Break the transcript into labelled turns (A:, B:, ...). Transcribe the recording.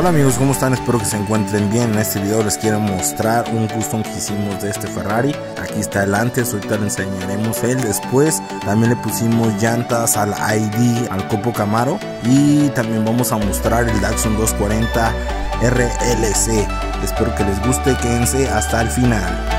A: Hola amigos, ¿cómo están? Espero que se encuentren bien. En este video les quiero mostrar un custom que hicimos de este Ferrari. Aquí está el antes, ahorita le enseñaremos el después. También le pusimos llantas al ID, al Copo Camaro. Y también vamos a mostrar el Datsun 240 RLC. Espero que les guste, quédense hasta el final.